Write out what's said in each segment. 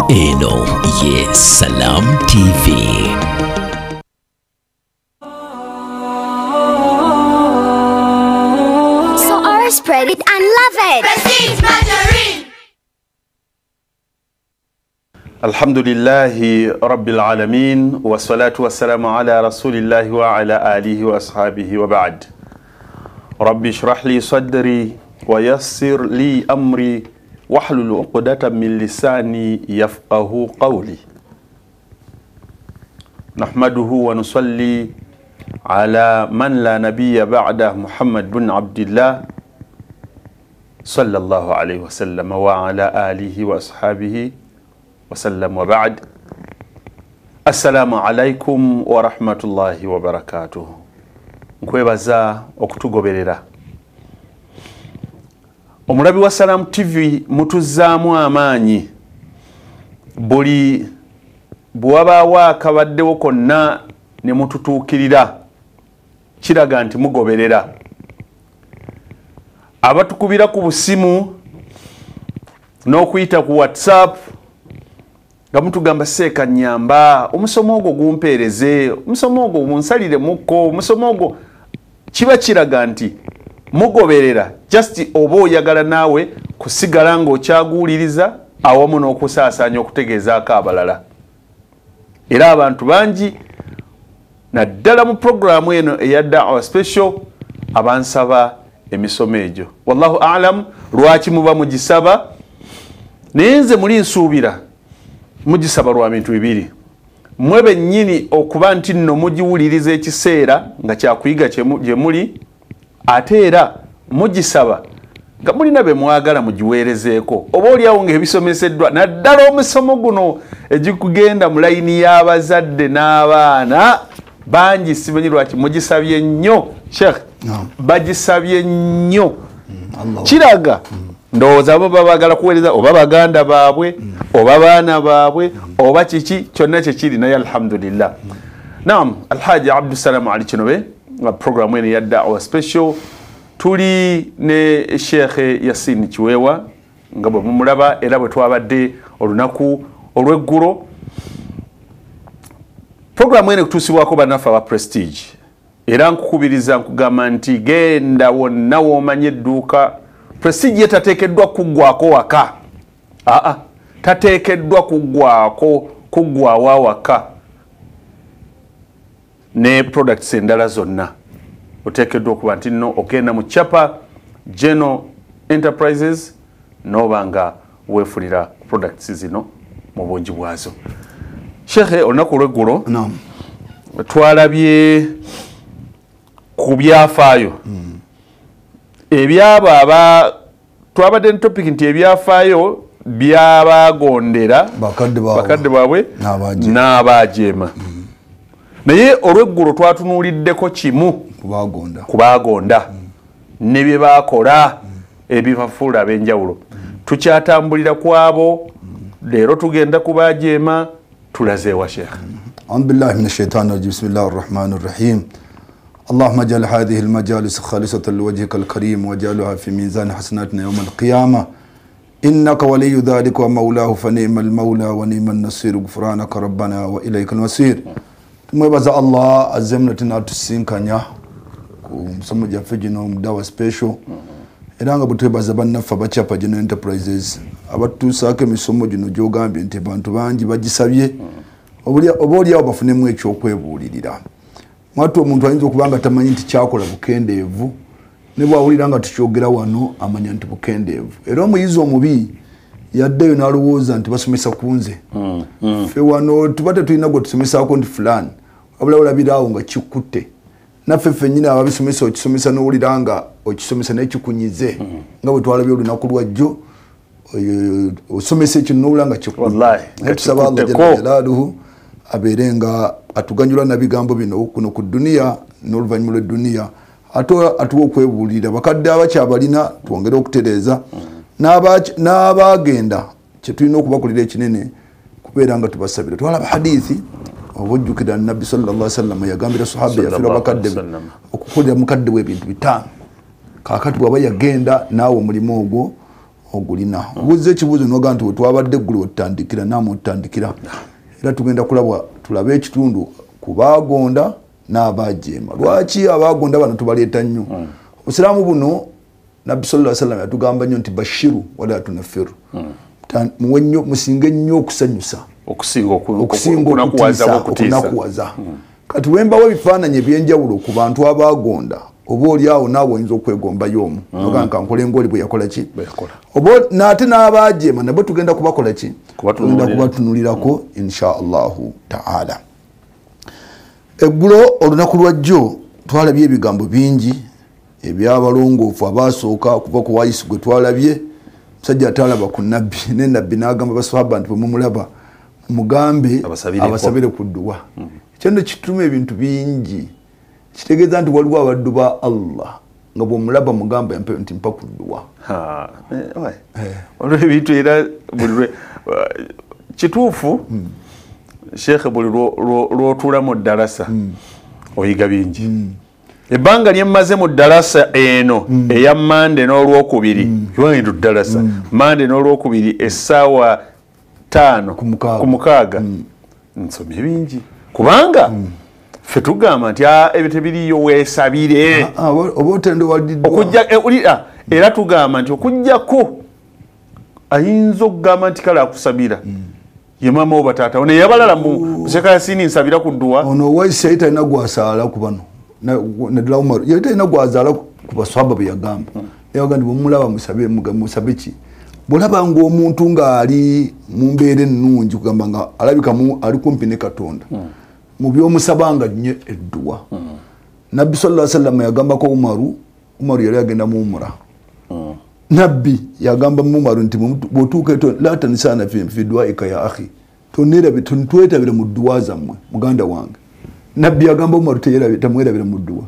Eno ye Salam TV. So ours spread it and love it. Prestige Margarine. Alhamdulillahi Rabbil Alamin wa salatu wa salamu ala Rasulillahi wa ala alihi wa ashabihi wa ba'd. Rabbi shrah li sadri wa yassir li amri wahlul uqdatan min lisani yafqahu qawli. Nahmaduhu wa nusalli ala man la nabiyya ba'da Muhammad bin Abdillah sallallahu alayhi wa sallam wa ala alihi wa ashabihi wasallam wa ba'd. Assalamu alaikum wa rahmatullahi wa barakatuh. Nkwebaza okutugoberera. Omulabi wa Salam TV mutuzaamu amaanyi. Buli bwabaawo akabaddewo konna ne mututuukirira kiraga nti mugoberera. Abatukubira ku busimu n'okuyita ku WhatsApp nga mutugamba seeka nyamba omusomo ogwo gumpeereze, omusomo ogwo munsalire mukko, omusomo ogwo, kiba kiraga nti mugoberera just oba oyagala naawe kusigala ng'okyaguuliriza awamu n'okusaasaanya okutegeezaako abalala. Era abantu bangi naddala mu programu eno eya Da'wa Special abansaba emisomo egyo. Wallahu a'lam lwaki muba mugisaba, naye nze muli nsuubira mugisaba lwa bintu bibiri. Mmwe bennyini okuba nti nno mugiwuliriza ekiseera nga kyakuyiga gye muli, ate era mugisaba nga mulina be mwagala mugiweerezeeko. Oba oliawo ng'ebisomeseddwa naddala omusomo guno egikugenda mu layini y'abazadde n'abaana bangi, simanyi lwaki mugisabye nnyo. Sheikh, bagisabye nnyo. Kiraga ndowooza abo babagala kuweereza oba baganda baabwe oba baana baabwe oba kiki kyonna kyekiri, naye alhamdulillah. Naam, Alhaji Abdusalam Ali Kinobe, programu eno ya Da'wa Special. Tuli ne Sheikh Yasin Kiweewa nga bwe mumulaba era bwe twabadde olunaku olw'eggulo. Programu eno kutuusibwako bannaffe aba Prestige, era nkukubiriza nkugamba nti genda wonna woomanya edduuka. Prestige tateekeddwa kuggwako waka. Tateekeddwa kuggwawo waka ne products endala zonna. Oteekeddwa okuba nti nno ogenda mu Chapa General Enterprises n'oba nga weefunira products zino mu bungi bwazo. Sheikh, olunaku olw'eggulo twalabye ku byafaayo ebyabo twabadde ne topic nti ebyafaayo byabagondera bakadde baabwe n'abaajeema. Naye olw'eggulo twatunuuliddeko kimu kubagonda ne bye baakola ebibafuula ab'enjawulo. Tukyatambulira ku abo, leero tugenda kubaajeema. Tulaze wa Sheikh. أعوذ بالله من الشيطان الرجيم. بسم الله الرحمن الرحيم. اللهم اجعل هذه المجالس خالصة لوجهك الكريم واجعلها في ميزان حسناتنا يوم القيامة إنك ولي ذلك ومولاه فنعم المولى ونعم النصير غفرانك ربنا وإليك المصير. Tumwebaza Allah azemna tunatusinkanya ku musomo gyaffe gino mu Da'wa Special, era nga butwebaza bannaffe aba Chapa General Enterprises abatuusaako emisomo gino gy'ogambye nti abantu bangi bagisabye oba oliawo bafunemu ekyokwebuulirira. Mwatu omuntu ayinza okuba nga tamanyi nti kyakola bukendeevu, ne bwawulira nga tukyogera wano amanya nti bukendeevu. Era omuyizi omubi yaddeyo n'alowooza nti basomesa ku nze. Ffe wano tuba tetulina gwe tusomesaako nti fulani, wabula olabiraawo nga kikutte. Naffe ffennyini ababisomesa okisomesa n'owulira nga okisomesa naye kikunyize, nga bwe twalabye olunaku lwajjo osomesa ekyo n'owulira nga kikutte. Naye tusaba Allah jalla jalaaluhu abeere nga atuganyula na bigambo bino kuno ku duniya n'oluvannyuma lw'edduniya, atuwa okwebuulira. Bakadde abakyabalina twongere okutereeza, n'abaagenda kye tulina okubakolera ekinene kubeera nga tubasabira. Twalaba hadithi oba ojjukira Nabbi sallallahu alaihi wasallam yagambira sahaba yafiira bakadde okukolera mukadde we ebintu 5. Kaakati bw'aba yagenda naawe omulimu ogwo ogulina buze ekibuuzo noga nti twabadde eggulu otandikira namu otandikira era tugenda kulabwa tulabe ekitundu ku baagonda n'abajeema lwaki abaagonda bano tubaleeta nnyo obusiraamu buno nabbi sallallahu alaihi wasallam yatugamba nnyo nti bashiru wala tunafiru musinge nnyo okusanyusa okusinga okunakuwaza kati wembawo ebifaananyi ebyenjawulo ku bantu abaagonda oba oli awo naawe oyinza okwegombayo omu noga nkankole ngaoli bwe yakola ki oba naate n'abaajeema nabo tugenda kubakola ki tugenda kubatunulirako insha allahu taala eggulo olunaku lwajjo twalabye ebigambo bingi ebyabalongoofu abaasooka okuva ku wayisi gwe twalabye musajja atalaba ku nabbi ne nabbi n'agamba basahaba nti bwe mumulaba mugambe abasabire ku dduwa ekyo kituma ebintu bingi kitegeeza nti waliwo abaddu ba Allah nga bw'omulaba mugamba nti mpa ku dduwa olwo ebintu era kituufu sheekhe buli lw'otuula mu ddarasa oyiga bingi ebbanga lyemmaze mu ddarasa eno eya mande n'olwokubiri kiwanyitu ddarasa mande n'olwokubiri essaawa 5 ku mukaaga nsomye bingi kubanga ffe tugamba nti ebyo tebiriyo weesabire oba otende okujja era tugamba nti okujjako ayinza okugamba nti kale akusabira ye maama wo bataatawo naye abalala museka yasini nsabira ku dduwa ono waisi yali talina gwasaala ku bano naddala Umaru yali talina gwazaala ku baswaba bwe yagamba yaga nti bwemulaba musabe ki bwolaba ng'omuntu ng'ali mu mbeera ennungi kugamba nga alabika ali kumpi ne Katonda mu byomusabanga nnyo edduwa nabbi sallallahu alaihi wasallam yagambako Umaru yali agenda mu umra nabbi yagamba mu Umaru nti bw'otuuka la tansana fi duaika ya akhi twetabire mu dduwa zammwe muganda wange nabbi yagamba Umaru tamwerabire mu dduwa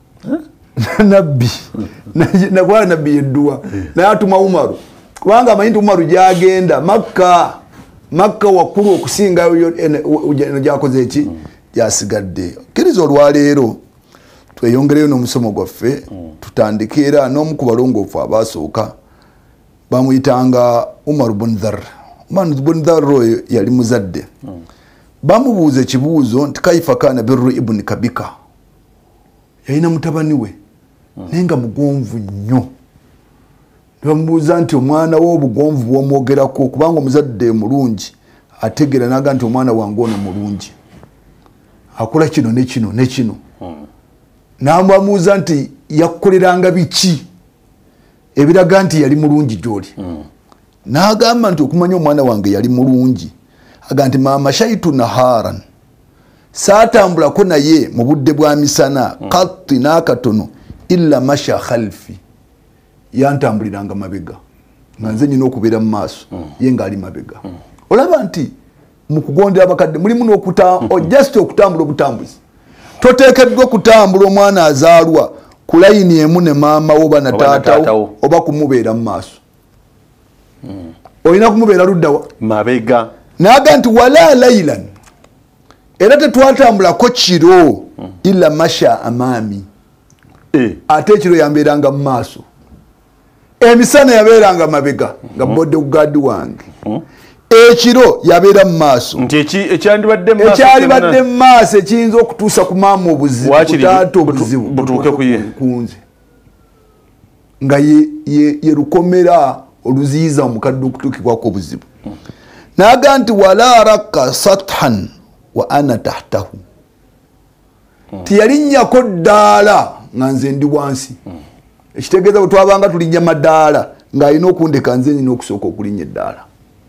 nabbi nabwala nabbi yedduwa naye atuma Umaru kubanga amanyi nti Umaru gyagenda Makka wakkulu okusingayo gyakoze eki gyasigadde kkiriza olwaleero tweyongereyo n'omusomo gwaffe tutandike era n'omu ku balongoofu abaasooka bamuyitanga Umar bun Dharr. Umar bun Dharr oyo yali muzadde bamubuuza ekibuuzo nti kaifa kana birru ibn Kabika yalina mutabani we naye nga mugonvu nnyo bamubuuza nti omwana w'obugonvu bw'omwogerako kubanga omuzadde mulungi ategera naga nti omwana wange ono mulungi akola kino ne kino ne kino n'amubuuza nti yakukoleranga biki ebiraga nti yali mulungi gy'oli n'agamba nti okumanya omwana wange yali mulungi aga nti maama shaitu naharan saatambulako naye mu budde bwa misana katti n'akatono illa masha khalfi yantambuliranga mabega nga nze nyina okubeera mu maaso ye ng'ali mabega olaba nti mu kugondera abakadde mulimu just okutambula obutambuzi toteekeddwa okutambula omwana azaalwa ku layini emu ne maama wo oba na taatawo oba kumubeera mu maaso olina kumubeera luddawa mabega naga nti wala laylan era tetwatambulako kiro illa masha amaami ate ekiro yambeeranga mu maaso emisana yabeeranga mabega nga bodyguard wange ekiro yabeera mu maaso nti ekyalibadde mu maaso ekiyinza okutuusa ku maama obuzibu kutaata obuzibu butuuke kunze nga ye lukomera oluziyiza omukadde okutuukibwako obuzibu naga nti wala raka sathan wa ana tahtahu tiyalinnyako ddaala nga nze ndi wansi ekitegeeza bwe twabanga tulinnya madaala ng'alina okundeka nze nyina okusooka okulinnya eddaala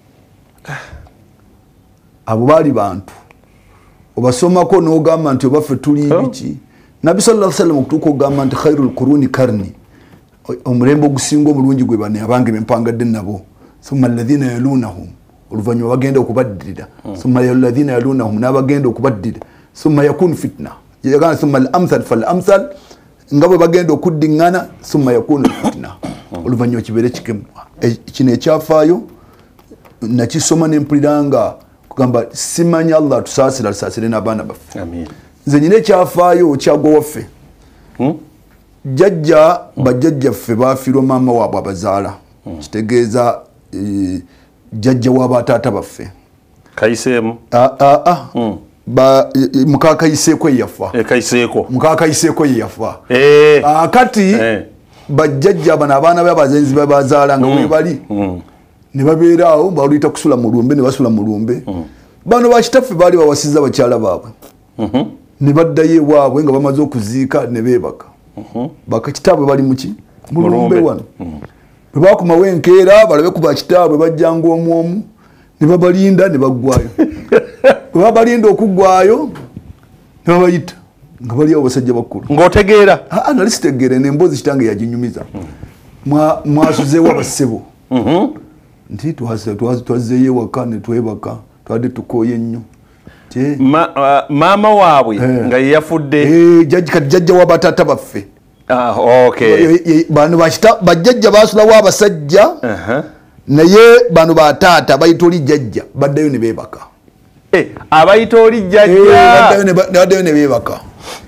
abo baali bantu obasomako n'ogamba nti obaffe tuli biki nabbi sallallahu alaihi wasallam okutuuka ogamba nti khairul quruni karni omulembe ogusinga omulungi gwe bano abange bempangadde nabo thumma alladhina yalunahum oluvannyuma bagenda okubaddirira thumma alladhina yalunahum n'abagenda okubaddirira thumma yakunu fitna yagana thumma al-amthal fal-amthal nga bwe bagenda okuddiŋŋana thumma yakunu fitna oluvannyuma kibeere kikemu kino ekyafaayo nakisoma nempuliranga kugamba simanya Allah atusaasire n'abaana baffe nze nyina ekyafaayo kyagwa waffe jjajja bajjajjaffe baafiirwa maama waabwe abazaala kitegeeza jjajja w'abataata baffe kayiseemu mukakayiseeko yafa mukakayiseeko yafa kati bajjajja bano abaana b'abazenzi babazaala nga bwe bali ne babeera awo baluyita kusula mu lumbe ne basula mu lumbe bano bakitaffe baali bawasiza bakyala baabwe ne baddayo ewaabwe nga bamaze okuziika ne beebaka bakitaabwe bali muki mu lumbe wano bwe bakomawo enkeera balabe ku bakitaabwe bajjanga omu omu ne babalinda ne baggwayo bwe babalinda okuggwayo ne babayita nga bali awo basajja bakulu ng'otegeera nali sitegeere nemboozi kitange yaginyumiza mwasuzeewo abassebo nti twazzeeyo ewaka ne twebaka twadde tukooye ennyo maama waabwe nga yeyafudde kati jjajja w'abataata baffe bano bajjajja basulawo abasajja naye bano bataata bayita oli jjajja baddayo ne beebaka abayita oli jjajja baddayo ne beebaka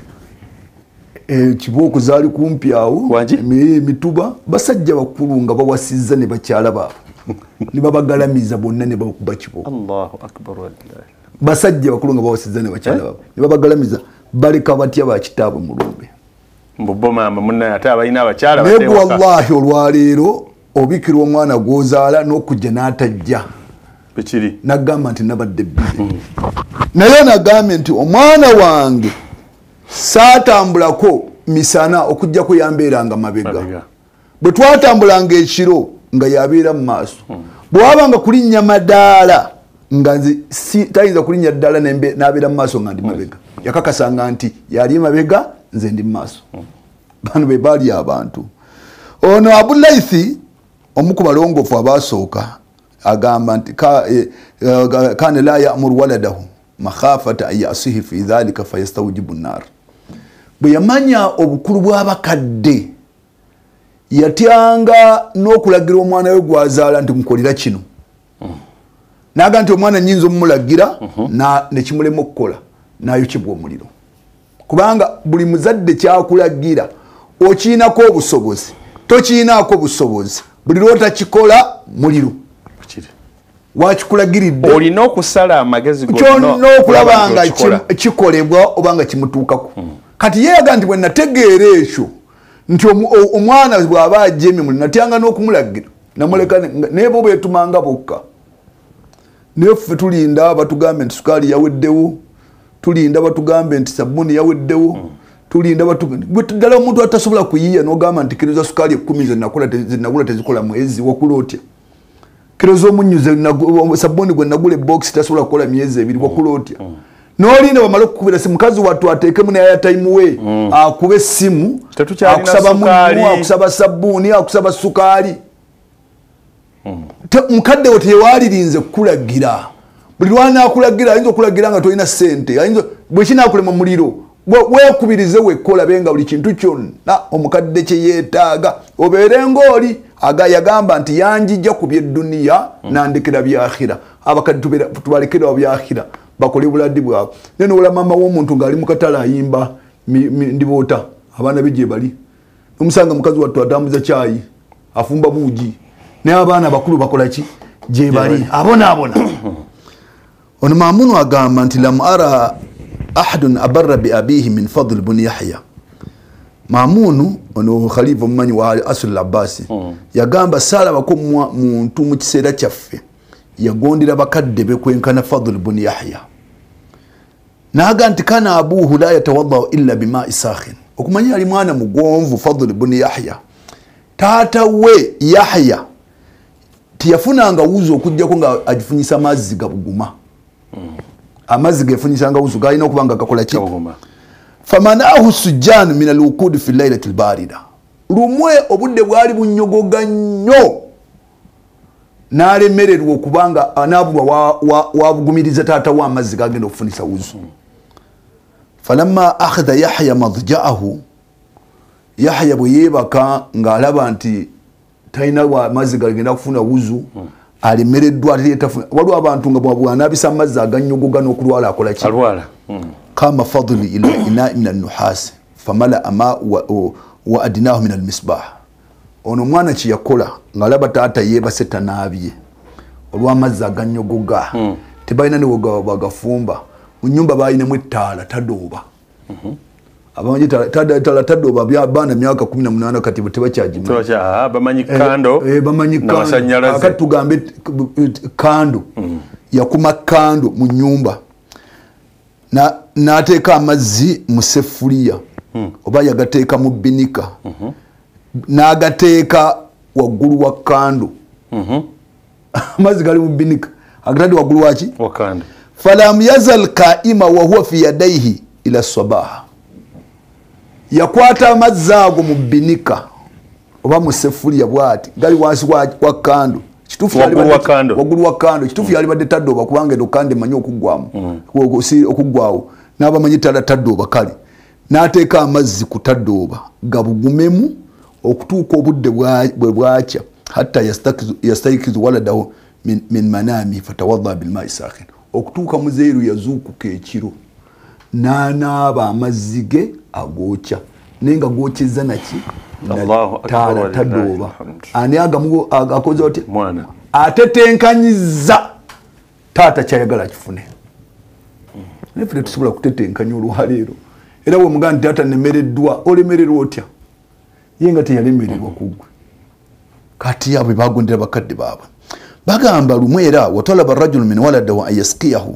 kibooko zaali kumpi awo emituba basajja bakulu nga bawasizza ne bakyala baabwe ne babagalamiza bonna ne bakuba kibooko basajja bakulu nga bawasizza ne bakyala baabwe ne babagalamiza baleka batya bakitaabwe mu lumbe mbubo maama munnaye ate abalina abakyala naye wallahi olwaleero obikira omwana gw'ozaala n'okujja n'atajja bekiri nagamba nti nabadde bbiri naye nagambye nti omwana wange saatambulako misana okujjako yambeeranga mabega bwe twatambulanga ekiro nga yabeera mu maaso bwe wabanga kulinnya madaala nga nze tayinza kulinnya ddala n'abeera mu maaso nga ndi mabega yakakasanga nti yali mabega nze ndi mu maaso bano be baali abantu ono Abulaithi omu ku balongoofu abaasooka agamba nti kaana la ya'muru waladahu makhafata an yasihi fi dhalika fayastawjibu nnar bwe yamanya obukulu bw'abakadde yatyanga n'okulagira omwana we gwazaala nti mukolera kino naga nti omwana nyinza omumulagira nekimulema okukola nayokebwa omuliro kubanga buli muzadde kyakulagira okiinako obusobozi tokiinaako busobozi buli lwotakikola muliro wakikulagiridde olina okusala amagezi n'okulaba nga kikolebwa obanga kimutuukako kati yeyaga nti bwe nategeera ekyo nti omwana bw'aba ajja emimuli natyanga n'okumulagira namuleka naye bo beetumanga bokka naye ffe tulinda batugambe nti sukaali yaweddewo tulinda batugambe nti sabbuuni yaweddewo tulinda ddala omuntu atasobola kuyiiya n'ogamba nti kiro za sukaali 10 zenagula tezikola mwezi wakula otya kiro z'omunnyu sabbuuni gwe nagula ebox tasobola kukola myezi 2 wakula otya n'olinda bamala okukubira simu mukazi wattu ateekemu ne airtime we akube essimu akusaba munnyu akusaba sabbuuni akusaba sukaali mukadde wo tewalirinze kukulagira buli lwana akulagira ayinza okulagira nga tolina ssente bwe kinaakulema muliro weekubirize wekkola benga buli kintu kyonna omukadde kye yeetaaga obeere ng'oli yagamba nti yanjijja ku byedduniya nandekera byakhira abakadde tubalekera byakhira bakole buladdi bwabwe naye nowola maama w'omuntu ng'ali mu katale ayimba ndiboota abaana be gye bali omusanga mukazi wattu atambuza kyayi afumba buugi naye abaana bakulu bakola ki gye bali abonaabona ono Maamunu agamba nti lam ara ahadun abarra bi abihi min Fadl bun Yahya Maamunu ono khalifa omumanyi wa Asl Abbasi yagamba saalabako muntu mu kiseera kyaffe yagondera bakadde be kwenkana Fadl bun Yahya naga nti kana abuhu la yatawadda illa bima'i sakhin okumanya yali mwana mugonvu Fadl bun Yahya taata we Yahya tiyafunanga wuzo okujjako nga agifunyisa amazzi gabuguma amazzi gefunyisanga wuzo galina okubanga gakola ki famanahu sujjan min alwuqud fi laylati albarida lumwe obudde bwali bunyogoga nnyo n'alemererwa okubanga anabulwa wabugumiriza taata wa amazzi gagenda okufunisa wuzo falamma akhadha Yahya madja'ahu Yahya bwe yeebaka ng'alaba nti talina amazzi gagenda kufuna wuzu alemereddwa waliwo abantu nga bwanabisa amazzi aganyogoga n'okulwala akola ki kama Fadli ila ina'i min an-nuhas famala ama wa adnahu min al-misbah ono mwana kiyakola ngalaba taata yebase tanabye olw'amazzi aganyogoga tebalina ne bagafumba mu nyumba bayinamu ettaala tadooba abamanyi taala tadooba baana myaka 18 kati tebakyagimanyi bamanyi kando n'amasannyalaze akati tugambe kando yakuma kando mu nyumba n'ateeka amazzi mu sefuliya oba yagateeka mu binika n'agateeka waggulu wa kando amazzi gali mu binika agatadde waggulu waki wakando falam yazal kaima wa huwa fi yadayhi ila sabaha yakwata amazzi ago mu binika oba mu sefuliya bwati gali wansi wa kando waggulu wa kando kitufu yalibadde tadooba kubanga edo kando emanyi okuggwawo n'abamanyi ttala tadooba kale n'ateeka amazzi ku tadooba gabugumemu okutuuka obudde bwe bwakya hatta yastaikizu waladahu min manami fatawadda bilmai sakhin okutuuka muzeeru yazuukuka ekiro n'anaaba amazzi ge agookya naye nga gookyeza naki taala tadooba ani agamu akoze oti atetenkanyiza taata kyayagala kifune naye ffe tetusobola kutetenkanya olwaleero era bwemugamba nti taata nemereddwa olemererwa otya ye nga teyalemererwa kuggwe kati abo bagondera bakadde baabwe bagamba lumwe era watalaba rajulu min waladahu an yaskiyahu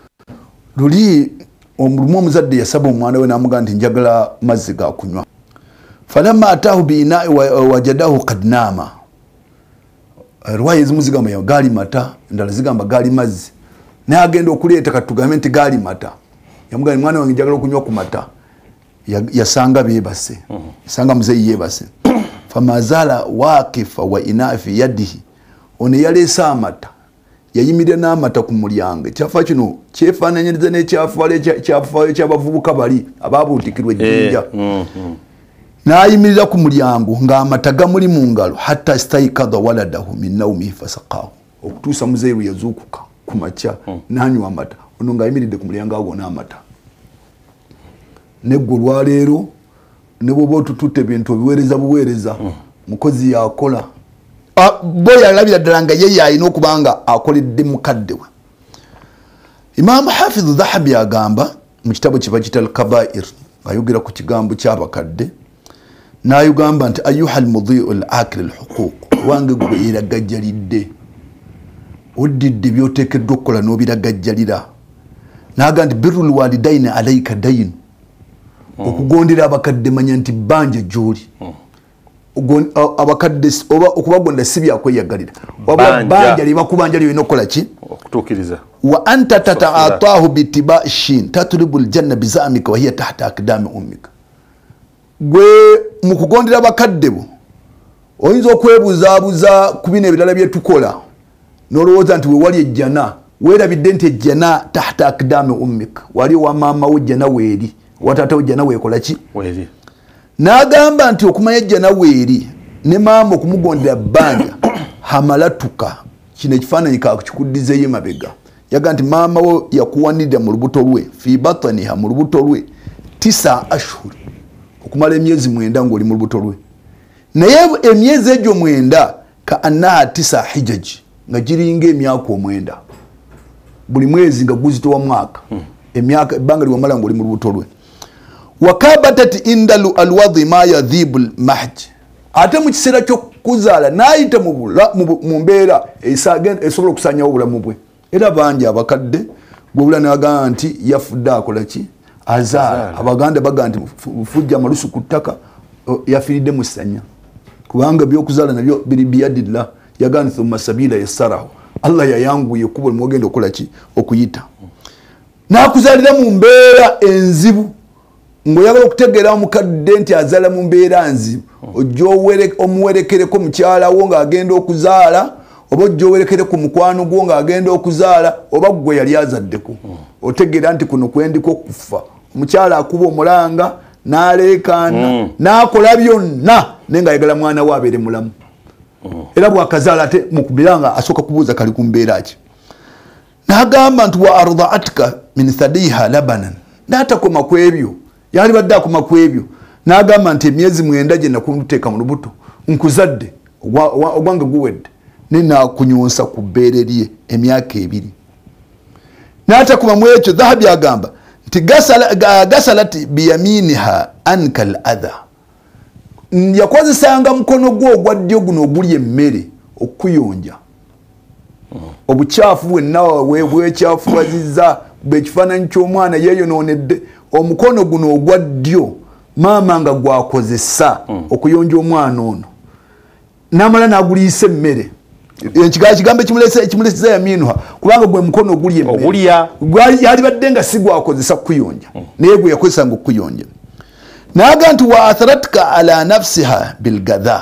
luli lumu omuzadde yasaba omwana we n'amugamba nti njagala mazzi gakunywa falamma ataahu biinai wajadahu kad naama rwaya ezimu zigamba gaali mata endala zigamba gaali mazzi naye agenda okuleeta katugambe nti gaali mata yamugamba mwana wange njagala okunywa ku mata yasanga beebase yasanga muzeeyi yeebase famazala wakifa wa inaa fi yadihi ono yaleese amata yayimirira n'amata ku mulyango ekyafa kino kyefaananyiriza n'ekyafaayo ekyabavubuka bali abaabuutikirwa ejjinja n'ayimirira ku mulyango ng'amata gamuli mu ngalo hatta staikadha waladahu min naumihi fasaqaahu okutuusa muzeeru yazuukuka ku makya n'anywa amata ono ng'ayimiridde ku mulyango ago n'amata neggwe olwaleero ne bwoba otututte bintu obiweereza mukozi yakola bo yalabira ddala nga ye yalina okuba nga akoledde mukadde we imaamu hafidhu dhahabi agamba mu kitabo kiba kita al-kabair ayogera ku kigambo ky'abakadde n'ayugamba nti ayuha almudiu al-akil al-huquq wange gwe yeragajjalidde oddidde byoteekeddwa okukola n'obiragajjalira n'agamba nti birru lwalidaini alaika dayin okugondera abakadde manya nti bbanja gy'oli abakadde oba okubagonda si byakweyagalira wabula bbanja lyebakubanja lyolina okukola ki okutuukiriza wa anta tataataahu bitibai shin tatlubu ljanna bizamika wahiya tahta akdami ummika gwe mu kugondera abakadde bo oyinza okwebuzaabuza ku bino ebirala byetukola n'olowooza nti wewali ejjana weerabidde nti ejjana tahta akdami ummika wali wa maama wo ejjana weeri wataata wo ejjana weekola ki weeri n'agamba nti okumanya ejjana weeri ne maama okumugondera bbanja hamalatuka kino ekifaananyi kakikuddizeeyo emabega yaga nti maama wo yakuwanirira mu lubuto lwe fi bataniha mu lubuto lwe 9 ashhur okumala emyezi 9 ng'oli mu lubuto lwe naye emyezi egyo 9 ka annaha 9 hijaji nga giringa emyaka 9 buli mwezi nga guzitowa mwaka emyaka ebbanga liwamala ng'oli mu lubuto lwe wakabatat indalu alwadhi ma yadhibu lmahj ate mu kiseera ky'okuzaala n'ayita mu mbeera esobola okusanyawo obulamu bwe era bangi abakadde gwebula nagamba nti yafudde akola ki azaala abaganda bagamba nti fujja amalusu ku ttaka yafiiridde mu ssanya kubanga by'okuzaala nabyo biri biyadillah yagamba nti thumma sabila yassarahu allah yayanguye ekkubo limwogenda okukola ki okuyita n'akuzaalira mu mbeera enzibu ng'oyagala okutegeera omukadde nti azaala mu mbeera nzibu ojja omuwerekereko mukyala wo ng'agenda okuzaala oba ojja owerekere ku mukwano gwo ng'agenda okuzaala oba gwe yali azaddeko otegeera nti kuno kwendiko okufa omukyala akuba omulanga n'aleekaana n'akola byonna naye ng'ayagala mwana we abeere mulamu era bw'akazaala ate mukubira nga asooka kubuuza kali ku mbeera ki n'agamba nti wa ardaatka min thadiha labanan n'atakoma ku ebyo yali badde akoma ku ebyo n'agamba nti emyezi 9 gye nakunduteeka mu lubuto nkuzadde ogwange guwedde nenakunyonsa ku bbeere lye emyaka 2 n'atakuba mu ekyo Dhahabi agamba nti gasalat biyaminiha anka al adha yakozesanga mukono gwo ogwa ddyo guno ogulya emmere okuyonja obukyafu bwenna bwekyafuwazizza bwekifaananyi ky'omwana yeeyonoonedde omukono guno ogwa ddyo maama nga gwakozesa okuyonja omwana ono n'amala n'aguliisa emmere ekigambo ekimuleseza yaminuha kubanga gwe mukono ogulya emmere yalibadde nga si gwakozesa kuyonja naye gwe yakozesanga okuyonja naga nti wa atharatka ala nafsiha bilgadha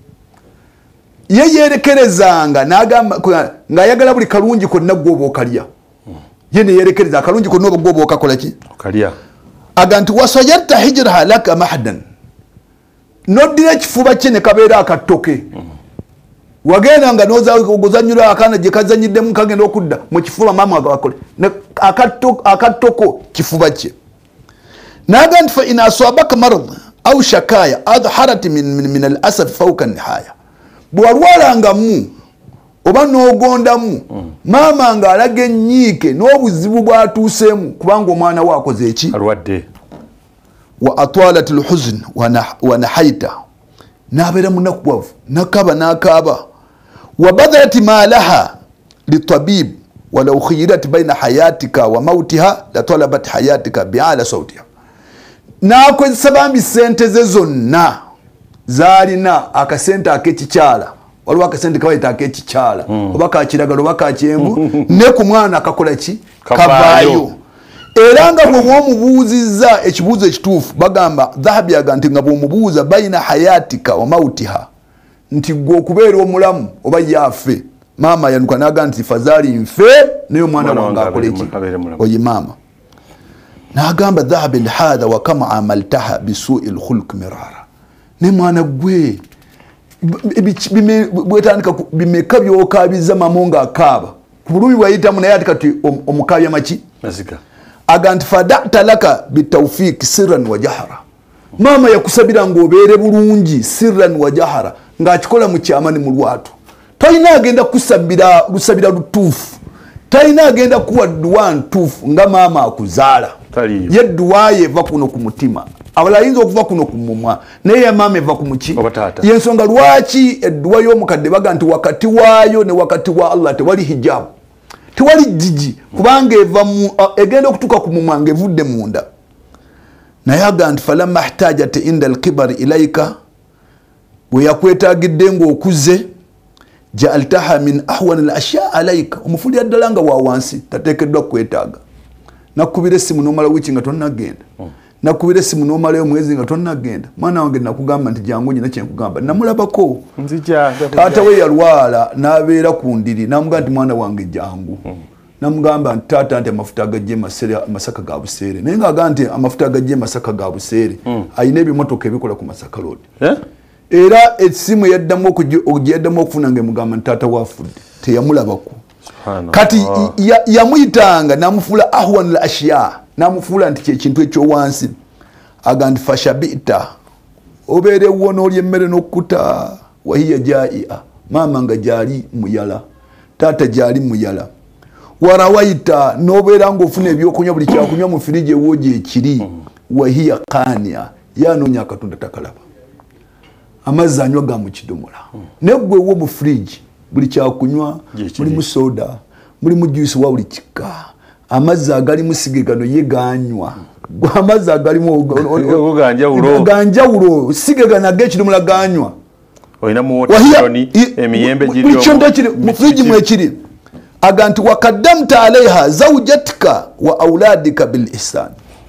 ye yerekerezanga ng'ayagala buli kalungi konna gwoba okalya ye neyerekereza akalungi konna oba gwoba okakola ki okalya aga nti wasajarta hijraha laka mahdan noddira ekifuba kye ne kabeera akattoke wagenda nga nozanyula akaana gye kazanyiddemu kagenda okudda mu kifuba maama akole akattoko kifuba kye naga nti fa in aswabaka marad au shakaya adharat min al-asaf fawqa nihaya bwalwalangamu oba n'ogondamu maama nga alaga ennyiike n'obuzibu bwatuuseemu kubanga omwana we akoze eki alwadde wa atwalat al-huzn wa nahaita n'abeera munakuwavu n'akaaba wa badharat maalaha litabib walau khiyirat baina hayatika wa mautiha latalabat hayatika biala sautiha n'akozesa bambi sente ze zonna zaalina akasente ak'ekikyala waliwo akasente kabayita ak'ekikyala oba kakiragala oba kakyenvu ne ku mwana akakola ki kavaayo era nga bw'omubuuzizza ekibuuzo ekituufu bagamba Dhahabi aga nti nga bw'omubuuza baina hayatika wa mautiha nti gwe okubeera omulamu oba yaafe maama yanuka naga nti fazaali nfe naye omwana wange akole ki oye maama n'agamba Dhahabi hadha wa kama amaltaha bisu'i al-khulq mirara ne mwana gwe bwetandika bimeka byokabiza mamo nga akaaba ku bulumi bwayitamu naye ati kati omukabya maki maziga aga nti fadata laka bitawfiq sirran wa jahara maama yakusabira ng'obeere bulungi sirran wa jahara ng'akikola mu kyamani mu lwatu talina agenda lusabira lutuufu talina agenda kuwa dduwa ntuufu nga maama akuzaala ye dduwa ye eva kuno ku mutima abalala ayinza okuva kuno ku mumwa naye ya maama eva ku muki yensonga lwaki edduwa y'omukadde baga nti wakati waayo ne wakati wa Allah tewali hijabu tewali jiji kubanga egenda okutuuka ku mumwa ng'evudde munda naye aga nti falamma ihtajat inda alkibari ilaika bwe yakwetaagidde ng'okuze ja'altaha min ahwan al-ashya alayka omufulira ddala nga wa wansi tateekeddwa kwetaaga nakubira essimu n'omala wiki nga tonnagenda nakubira essimu n'omalayo omwezi nga tonnagenda mwana wange nakugamba nti jangu nyina kyenkugamba namulabako taata we yalwala n'abeera ku ndiri namugamba nti mwana wange jangu namugamba nti taata nti amafuta agajje Masaka ga Buseere naye ng'agamba nti amafuta agajje Masaka ga Buseere ayina ebimotoka ebikola ku Masaka Road era essimu yaddamu okufuna ng'emugamba nti taata waafudde teyamulabako kati yamuyitanga namufuula ahwan al-ashya namufuula nti kyekintu ekyowansi aga nti fashabita obeerewo n'olya emmere n'okkuta wahiya jai'a maama nga gyali muyala taata gyali muyala warawaita n'obeera ng'ofuna ebyokunywa buli kyakunywa mu firiji ewoogi ekiri wahiya qania yanoonya akatonda takalaba amazzi anywa ga mu kidomola neggwe wo mu firiji buli kyakunywa mulimu soda mulimu juice wa buli kika amazzi agalimu sigegano ye ganywa amazzi agalimu ganjawulo sigegano ag'ekidomola ganywa oyina mu watermelon emiyembe giri mu firiji mwekiri aga nti wakaddamta alaiha zawjatika wa auladika bil ihsan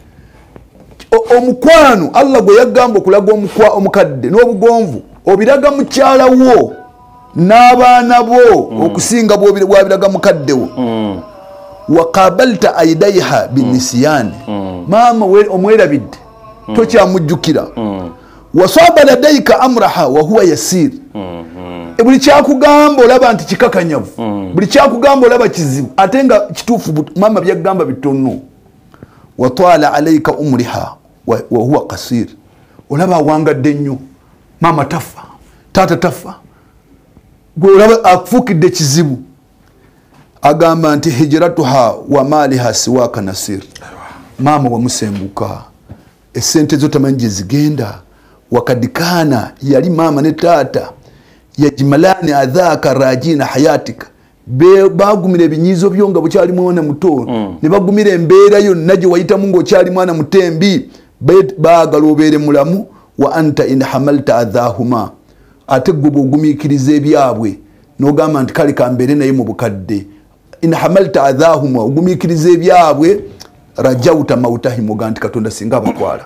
omukwano Allah gwe yagamba okulaga omukadde n'obugonvu obiraga mukyala wo n'abaana bo okusinga bwabiraga mukaddewo waqabalta aidaiha binisiyani maama omwerabidde tokyamujjukira wasaba ladaika amraha wa huwa yasir buli kyakugamba olaba nti kikakanyavu buli kyakugamba olaba kizibu ate nga kituufu maama byagamba bitono watwala alaika umriha wa huwa qasir olaba awangadde nnyo maama tafa tata tafa gwe akufukidde kizibu agamba nti hijratuha wa maliha siwaka nasir mama wamusenguka esente zo tamanyi gye zigenda wakadikana yali mama ne tata yajimalani adhaka rajina hayatika bagumira ebinyizo byo nga bukyali mwana muto ne bagumira embeera yonna gye wayitamu ng'okyali mwana mutembi baagala obeere mulamu wa anta in hamalta adhahuma ate gwe bw'ogumiikiriza ebyabwe n'ogamba nti kale kambeere naye mu bukadde in hamalta adhahuma ogumiikiriza ebyabwe rajauta mautahimuga nti katonda singa abakwala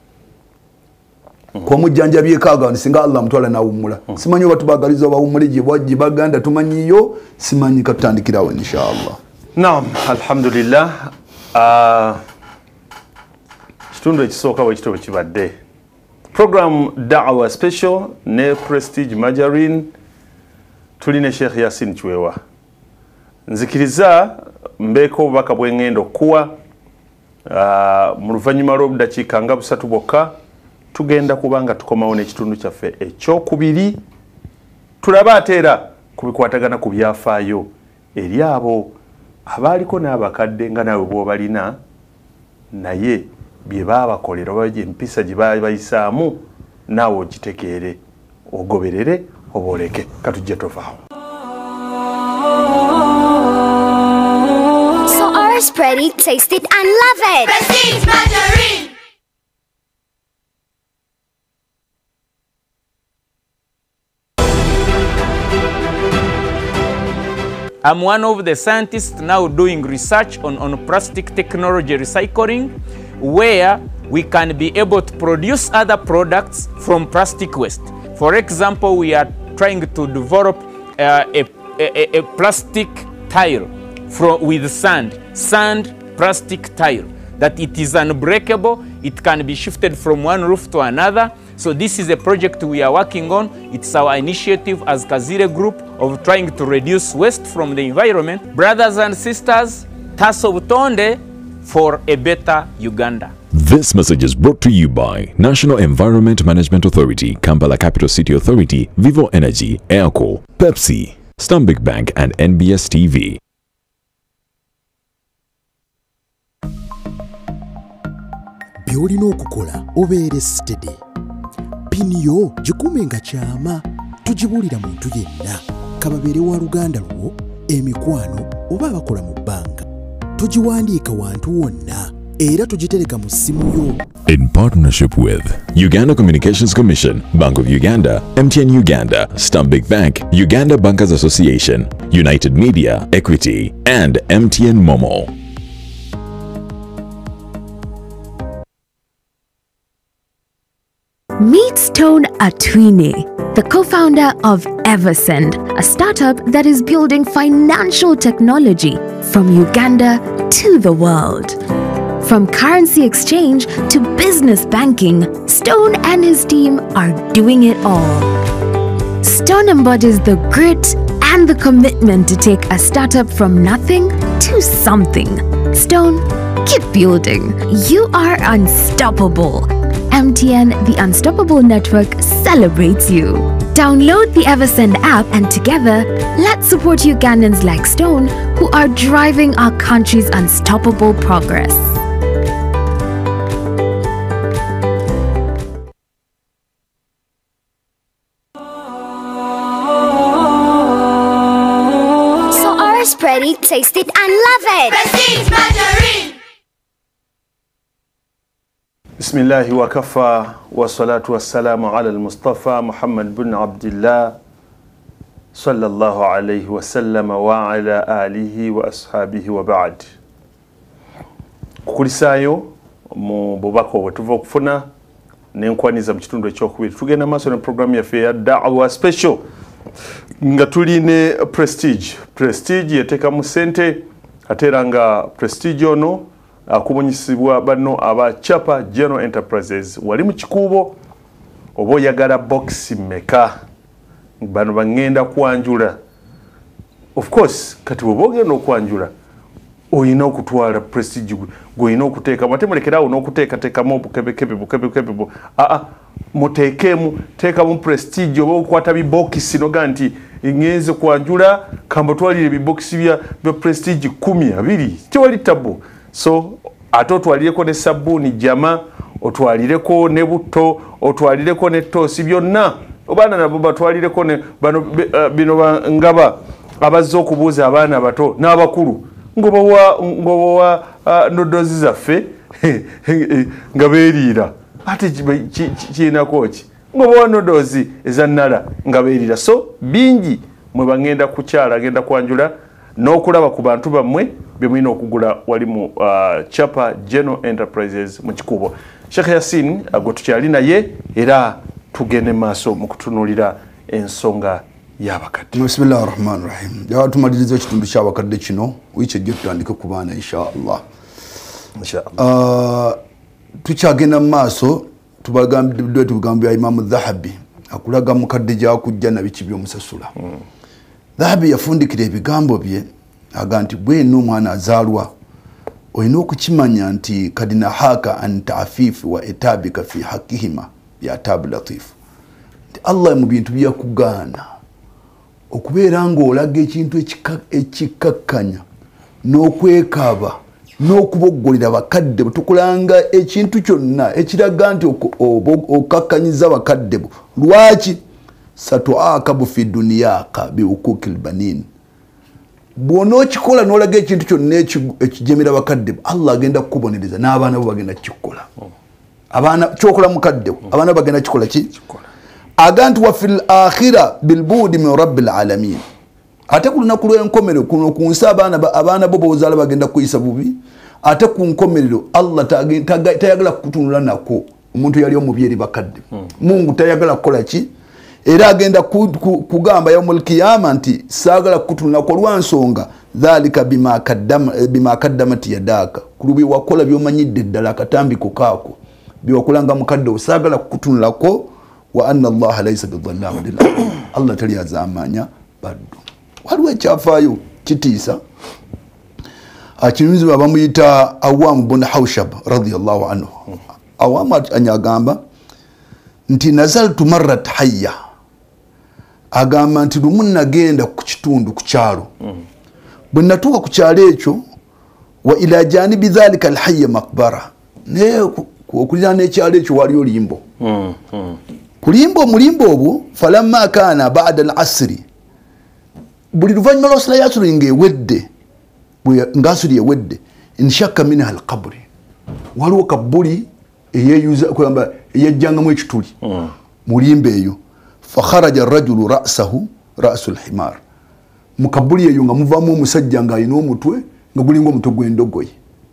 kwa mujjanjabyeko aga singa Allah mutwala nawummula simanyi oba tubagaliza obawummule gye baganda tumanyiyo simanyi katutandikirawo inshallah. Naam, alhamdulillah. Kitundu ekisooka bwekitabo kibadde program Da'wa Special ne Prestige Margarine tuline Sheikh Yasin Chwewa nzikiriza mbeeko obubaka bw'engendo okuwa mu luvannyuma lw'obudakiika nga busatu bwokka tugenda kubanga tukomawo n'ekitundu kyaffe ekyokubiri tulaba ate era ku bikwatagana ku byafaayo eri abo abaaliko n'abakadde nga naawe bw'obalina naye bye baabakolera oba empisa gye bayisaamu naawe ogitekeere ogoberere oba oleke katujje tovaawo. So ours spread it, taste it and love it. Prestige Margarine. I'm one of the scientists now doing research on plastic technology recycling, where we can be able to produce other products from plastic waste. For example, we are trying to develop a plastic tile with sand plastic tile, that it is unbreakable, it can be shifted from one roof to another. So this is a project we are working on. It's our initiative as Kazire Group of trying to reduce waste from the environment. Brothers and sisters, Taso Butonde for a better Uganda. This message is brought to you by National Environment Management Authority, Kampala Capital City Authority, Vivo Energy, Airco, Pepsi, Stanbic Bank and NBS TV. Byolina okukola obeere steady. Piniyo gikumenga kyama tugibulira muntu yenna kababeere wa luganda lwo emikwano oba abakola mu bbanga tugiwandiika wantu wonna era tugitereka mu ssimu yo. In partnership with Uganda Communications Commission, Bank of Uganda, MTN Uganda, Stanbic Bank, Uganda Bankers Association, United Media, Equity and MTN Momo. Meet Stone Atwine, the co-founder of Eversend, a startup that is building financial technology from Uganda to the world. From currency exchange to business banking, Stone and his team are doing it all. Stone embodies the grit and the commitment to take a startup from nothing to something. Stone, keep building. You are unstoppable. MTN, the Unstoppable Network, celebrates you. Download the Eversend app and together, let's support Ugandans like Stone who are driving our country's unstoppable progress. So ours spread it, taste it and love it. Prestige Margarine. بسم الله وكفى والصلاة والسلام على المصطفى محمد بن عبد الله صلى الله عليه وسلم وعلى آله وأصحابه وبعد. kukulisayo mu bubako wetuva okufuna n'enkwaniza mu kitundu ekyokubiri tugenda maaso ne programu yaffe ya Da'wa Special nga tuli ne Prestige yateekamu ssente ate era nga Prestige ono akubunyisibwa banno aba Chapa General Enterprises. Wali mu kikuubo oba oyagala box meka bano bangenda kwanjula. Of course kati bwoba ogenda okwanjula oyina okutwala Prestige gw'olina okuteeka ate mulekerawo n'okuteekateekamu obukebekebe muteekemu teekamu prestige oba okukwata bibokisi noga nti ngenze kwanjula kambotwalire bibokisi bya prestige 10-20 tewali tabu. So ate otwalireko ne sabbuuni jama, otwalireko ne butto, otwalireko ne toosi, byonna obaana nabo batwalireko ne bino ngaba abazze okubuuza abaana bato n'abakulu ngobawa nodozi zaffe nga beeriira ate kiinako ki ngobawa nodozi ezannala nga beeriira. So bingi mwe bagenda kukyala agenda kwanjula n'okulaba ku bantu bammwe bye mulina okugula wali mu Chapa General Enterprises mu Kikuubo. Sheikh Yasin gwe tukyali naye era tugende maaso mu kutunuulira ensonga y'abakadde. Bismillahir Rahmanir Rahim. Jawa tumaliriza ekitundu ky'abakadde kino wiiki ejja tutandike ku baana inshallah. Tukyagenda mu maaso tubagambye Imam Dhahabi akulaga mukadde gy'akujja na biki by'omusasula. Dhahabi yafundikira ebigambo bye aga nti bwenu omwana azaalwa olina okukimanya nti kadina haka an ta'fifi wa etabika fi haqqihima ya tabu latifu. Allah mu bintu byakugaana okubeera ng'olaga ekintu ekikakkanya n'okwekaba n'okuboggolera bakadde bo tukulanga ekintu kyonna ekiraga nti okakkanyiza bakadde bo. Lwaki? Satuakabu fi duniyaka biukukil banin. Bw'ona okikola n'olaga ekintu kyonna ekijemera bakadde bo, Allah agenda kukubonereza n'abaana bo bagenda kukikola. Abaana kyokola mukadde bo abaana bagenda kikola ki? Agantu wa fil akhira bil budi min rabbil alamin. Ate ku lunaku lw'enkomerero kuno ku nsi abaana bo bozala bagenda kuyisa bubi. Ate ku nkomerero Allah tayagala kutunula nako omuntu yali omubyeri bakadde. Mungu tayagala kukola ki? Era agenda kugamba yaumul qiyama nti sagala kutunula ko lwansonga dhalika bima kaddamat yadaka. Kulubi wakola byomanyidde ddala akatambiko kaako byokulanga mukadde osagala kutunula ko wa anna Allah laysa bidhallamin lil abid. Allah tali azamanya baddu. Waliwo ekyafaayo kitiisa akinyumizi bamuyita Awam bin Hawshab radiyallahu anhu. Awam anyagamba nti nazaltu marrat hayya, agamba nti lumu nagenda ku kitundu ku kyalo bwe natuuka ku kyalo ekyo wa ila janibi dhalika alhayya maqbara, naye okulira n'ekyalo ekyo waliyo limbo. Mulimbo obwo falamma kana ba'da al-asri, buli luvannyuma lwa sala yasuri ng'ewedde ngasuri ewedde inshakka minha al-qabri, waliwo kabuli eyeyuza kugamba eyajjangamu ekituli mulimbo eyo. Fakharaja ar-rajulu ra'sahu ra'sul himar, mu kabuli eyo nga muvamu omusajja ng'alina omutwe nga gulinga omutwe gw'endogoyi.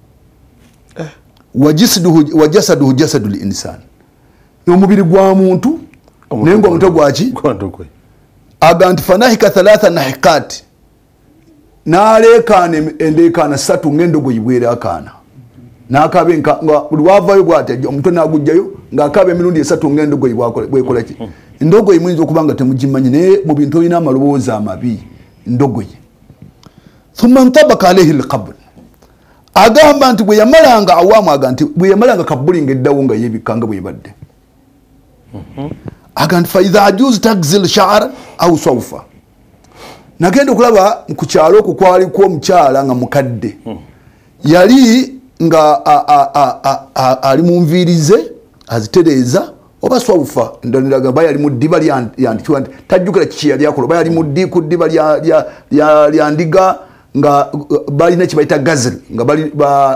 Wa jasaduhu jasadul insan, n'omubiri gwa muntu naye nga omutwe gwaki? Aganti fanahika 3 nahiqat, n'aleekaana endeekaana 3 ng'endogoyi bw'eraakaana. N'akaaba nga buli wavayo bw'ati omutwe n'agugjayo ng'akaaba emirundi 3 ng'endogoyi bw'ekola ki? Endogoyi muyinza okuba nga temugimanyi naye mu bintu olina amaloboozi amabi ndogoyi. Thumma ntabaka alayhi alqabr, agamba nti bwe yamalanga Awamu aga nti bwe yamalanga kabuli ng'eddawo nga yeebikanga bwe badde. Aga nti fa idha ajuz tagzil sha'ra aw sawfa, nagenda okulaba ku kyalo okwo kwaliko omukyala nga mukadde yali nga ali mu nviirize azitereeza oba swawufa ndoneraga baya ali mu ddiba lyandikiwa nti tajjukira kiki yali akola, baya ali mu ku ddiba lya ndiga nga balina kye bayita gazil nga bali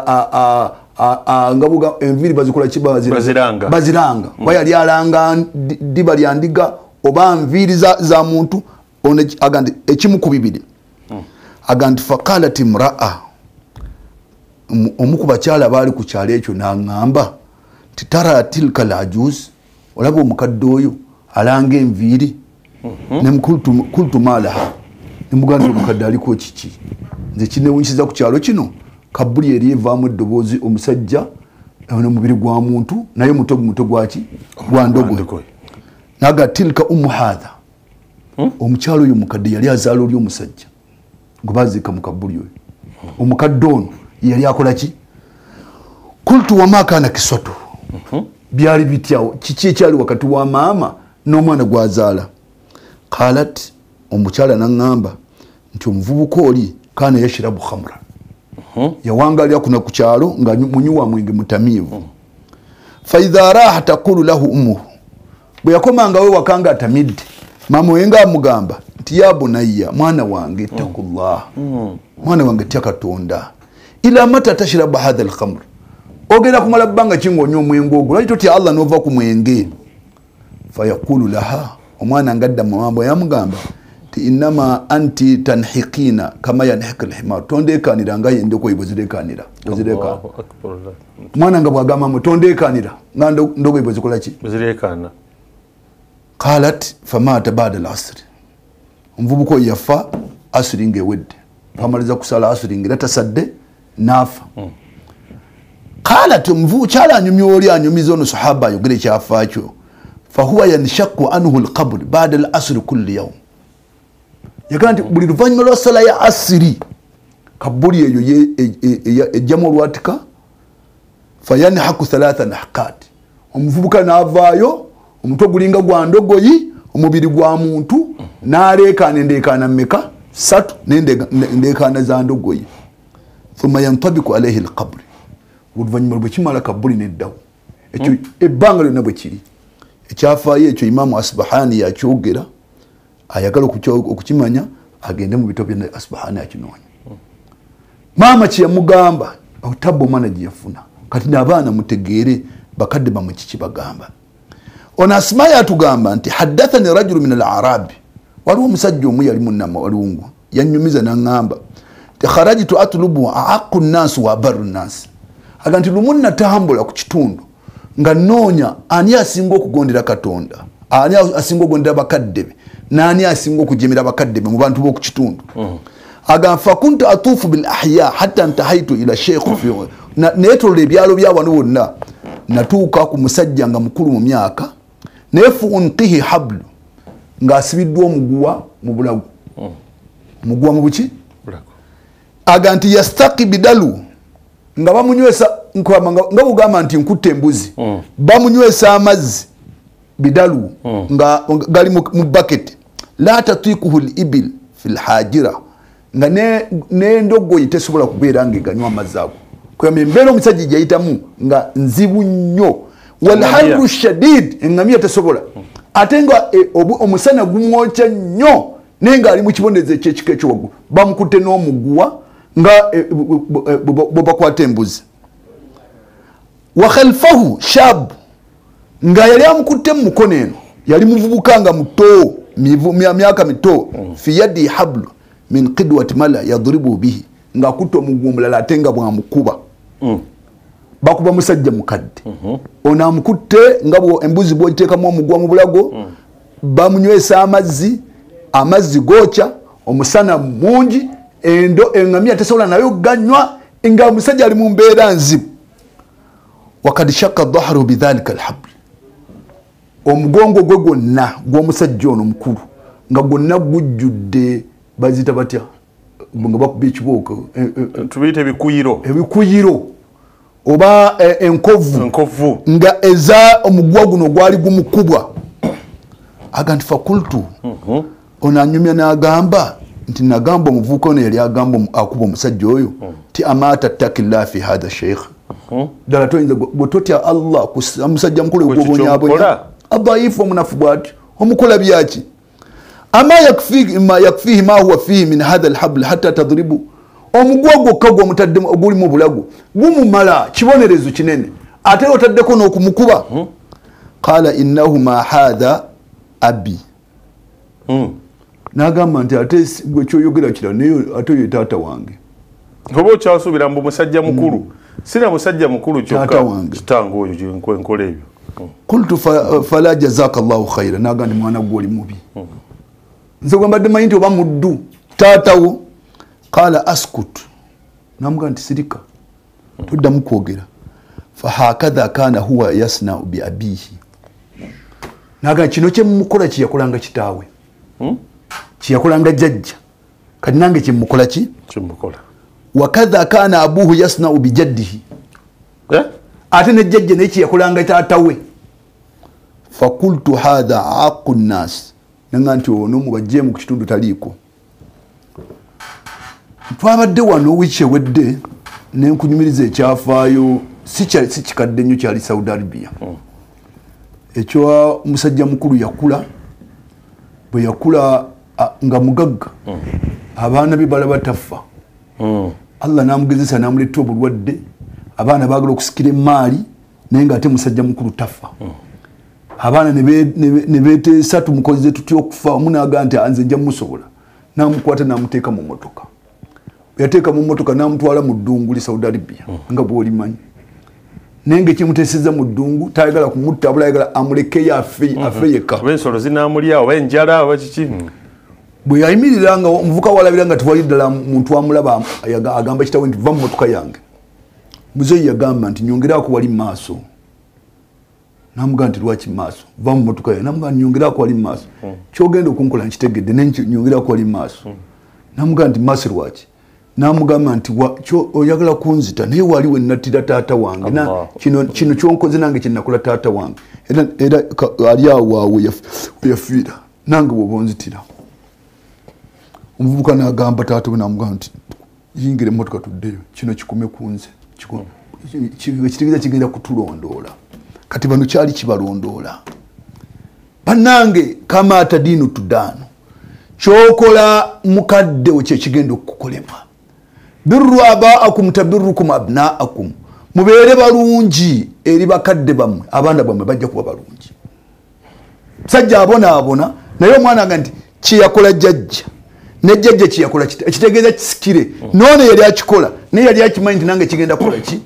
nga buga enviri bazikola ki? Baziranga. Baya yali alanga ddiba lya ndiga oba nviri za muntu. Agandi ekimu ku bibiri. Agandi faqalat imra'a, omu ku bakyala baali ku kyalo ekyo n'aŋŋamba nti tara tilka al-ajuz, olaba omukadde oyo alanga enviiri. Kultu malaha, nemugamba nti omukadde aliko kiki? Nze kinewunyikiza ku kyalo kino kabuli eri evaamu eddoboozi omusajja omubiri gwa muntu naye omutwe gwaki? Gwa ndogoyi. Naga tilka ummu hadha, omukyalo oyo omukadde yali azaala oli omusajja gwe baziika mu kabuli oyo. Omukadde ono yali akola ki? Kultu wama kana kiswatu, byali bityawo kiki ekyali wakati wa maama n'omwana gwazaala. Qalat, omukyala n'aŋŋamba nti omuvubuka oli kaana yashirabu khamra, yawangalira kuna ku kyalo nga munyuwa mwenge mutamiivu. Faidha raha taqulu lahu ummuhu, bwe yakomanga we wakanga atamidde maama we nga amugamba nti ya bunayya, mwana wange ittaqullah, mwana wange tya Katonda, ila mata tashrabu hadha alkhamr, ogenda kumala bbanga ki ng'onywa omwenge ogwo, lwaki totya Allah n'ova ku mwenge? Fayaqulu laha, omwana ngadda mu mambo yamugamba ti innama anti tanhiqina kama yanhiq alhimar, tondekanira nga yendeko ibozirekanira. Mwana nga bwagamba mu tondekanira nga ndogo ibozikola ki? Bozirekana. Qalat famata ba'da al-asr, omuvubuka yafa asri ngewedde, pamaliza kusala asri ngira tasadde nafa. Qalat omuvubuka anyumya oli anyumiza ono sahaba ayogere kyafakyo, fahuwa yanshaqu anhu alqabr ba'da al-asr kulli yawm, yaganti buli luvannyuma lwa sala ya asiri kabuli eyo ejjamu olwatika. Fayanhaku thalatha nahqat, omuvubuka n'avaayo omutwe gulinga gwa ndogoyi, omubiri gwa muntu, n'aleekaana endeekaana mmeka? 3 n'endeekaana za ndogoyi. Thumma yantabiku alayhi alqabr, oluvannyuma bwe kimala kabuli n'eddawo. Ekyo ebbanga lyonna bwe kiri. Ekyafaayo ekyo Imaamu Asbahani yakyogera, ayagala okukimanya agende mu bitabo bya Asbahani akinoonya. Maama kye yamugamba otabba omwana gye yafuna, kati n'abaana mutegeere bakadde bamwe kiki bagamba. Ono Asma yatugamba nti haddathani rajulu min al-arabi, waliwo omusajja omu yali munnama walungu yannyumiza n'aŋŋamba ti kharajtu atlubu aaqu nnaasi wa abarru nnaasi, aga nti lumu natambula ku kitundu nga nnoonya ani asinga okugondera Katonda, ani asinga okugondera bakadde be, n'ani asinga okujemera bakadde be mu bantu b'oku kitundu. Aga fakuntu atuufu bil ahya hatta ntahaitu ila sheikh fi neetolola ebyalo bya wano wonna, natuuka ku musajja nga mukulu mu myaka, nefu unqihi hablu, ng'asibiddwa omuguwa mu bulago. Omuguwa mu buki? Aga nti yastaqi bidalu, nga bamunywesa nga bugamba nti nkutte embuzi, bamunywesa amazzi bidalu nga gali mu bucket. La tatiikuhu al-ibil fi al-hajira, nga n'endogoyi tesobola kubeera ng'eganywa amazzi ago. Kuyamba embeera omusajja gyayitamu nga nzibu nnyo. Walharru shadid, eŋŋamiya tesobola. Ate nga omusana gumwokya nnyo naye ng'ali mu kibonerezo eky'ekika ekyowaggulu, bamukutte n'omuguwa nga bwe bakwata embuzi. Wa khalfahu shabu, nga yali amukutte mu mukono eno, yali muvubuka nga muto, myaka mito, fi yadi hablu min qidwati mala yadribu bihi, nga akutte omuguwa omulala ate nga bwamukuba. Bakuba musajja mukadde. Ono amukutte nga embuzi bw'ogiteekamu omuguwa mu bulago, bamunywesa amazzi gookya, omusana mungi, eŋŋamiya tesobola nayo ganywa, nga omusajja ali mu mbeera nzibu. Wakad shakka dhahru bidhalika alhabl, omugongo gwe gwonna gw'omusajja ono mukulu nga gwonna gujjudde bazita batya nga bakuba ekibooko, tubiyita ebikuyiro oba enkovu nga eza omuguwa guno gwali gumukubwa. Aga nti fakultu, ono anyumya n'agamba nti nagamba omuvubuka ono yali agamba akuba omusajja oyo ti ama tattakillah fi hadha sheikh, ddala toyinza bwe totya Allah omusajja mukulu gw'obonyabonya adhaifu omunafu bw'atyo omukola byaki. Ama yakfihi ma huwa fihi min hadha alhabl hatta tadribu, omuguwa gwokka gw'omutadde oguli mu bulago gumumala kibonerezo kinene, ate otaddeko n'okumukuba. Qala innahuma hadha abi, n'agamba nti ate gwe kyoyogera kira naye ate oyo taata wange. Oba okyasuubira mbu musajja mukulu, sina musajja mukulu kyokka kitange oyo gyenkola ebyo. Qultu fala jazaka Allahu khaira, n'agamba nti mwana gwe oli mubi, nze gwe mbadde manyi nti oba muddu taatawo. Qala askut, n'amugamba nti sirika toddamu kwogera. Fahakadha kana huwa yasnau bi abihi, n'agamba kino kyemukola kyeyakolanga kitaawe, kyeyakolanga jjajja, kati nange kyemukola ki? Kyemukola. Wakadha kana abuhu yasnau bi jaddihi, ate ne jjajja neki yakolanga taatawe. Fakultu hadha aqu nnas, nanga nti ono mubajje mu kitundu taliiko. Twabadde wano wiiki ewedde ne nkunyumiriza ekyafaayo si kikadde nnyo kyali Saudi Arabia. Ekyo omusajja mukulu yakula, bwe yakula nga mugagga, abaana be balaba tafa. Allah namugezesa namuleta obulwadde, abaana baagala okusikira emaali naye ng'ate musajja mukulu tafa. Abaana ne beeteesa tumukoze tutya okufa, omu n'agamba nti anze nja musobola, n'amukwata n'amuteeka mu mmotoka. Yateeka mu mmotoka n'amutwala mu ddungu li Saudi Arabia nga bw'olimanyi. Naye ng'ekimuteesezza mu ddungu tayagala kumutta, abula ayagala amulekeyo afe yekka. Ensolo zinaamulya oba enjala oba kiki. Bwe yayimirira nga omuvuka walabira nga tewali ddala muntu amulaba, agamba kitawe nti va mu mmotoka yange. Muzeeyi yagamba nti nyongeraako wali maaso. Namugamba nti lwaki maaso? Va mu mmotoka yange. Namugamba nyongeraako wali maaso. Kyogenda okunkola nkitegedde naye nyongeraako wali maaso. Namugamba nti maaso lwaki? Namugamba nti oyagala kunzita naye wali we nattira taata wange. Kino kyonkoze nange kye nakola taata wange. Era ali awo waawe yafiira. Nange bw'oba onzitira. Omuvubuka n'agamba taata we n'amugamba nti yingira emmotoka tuddeyo, kino kikume ku nze. Kitegeeza kigenda kutulondoola. Kati bano kyali kibalondoola. Bannange kama atadiinu tudaanu. Kyokola mukadde we kye kigenda okukolema. Birru abaakum tabirrukum abnaakum. Mubeere balungi eri bakadde bammwe, abaana bammwe bajja kuba balungi. Musajja abona naye omwana aga nti kyeyakola jjajja ne jjajja kyeyakola ekitegeeza kisikire. Noono yali akikola naye yali akimanyi nti nange kigenda kukola ki.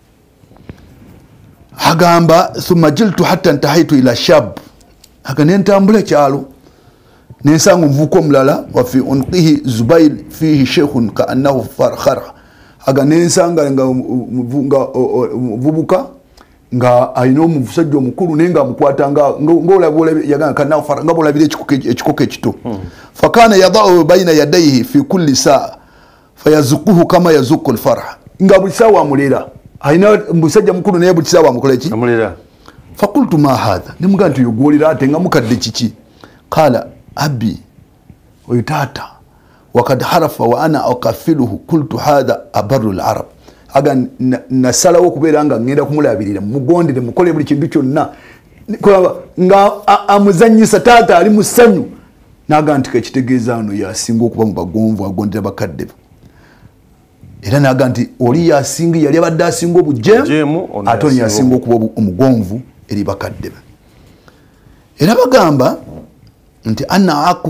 Agamba thumma jiltu hatta ntahaitu ila shab. Aga nentambula kyalo nensanga omuvubuka omulala wa fi unqihi Zubair fihi sheikhun kaannahu farkhara. Aga nensanga nga omuvubuka nga alina omusajja omukulu naye nga amukwata ng'olabira kannahu farkhara, nga bw'olabira ekikoko ekito. Fakana yadau baina yadaihi fi kulli saa fayazukuhu kama yazuku alfarha. Nga buli saawa amulera. Aina musajja mukulu naye buli kisaawa amukola eki? Amulera. Fakultu ma hadha. Nimugamba nti yogolera ate nga mukadde kiki? Kala abi oyo taata wakad harafa wa ana akafiluhu kultu hadha abarru al-arab. Aga nasalawo okubeera nga ngenda kumulabirira mugondere mukole buli kintu kyonna nga amuzanyisa taata ali musanyu. Naga nti kekitegeeza ano yasinga okuba mu bagonvu agondera bakadde be. Era naga nti oli yasinga yali abadde asinga obujemu ate oli yasinga okuba omugonvu eri bakadde be. Era bagamba nti anna aku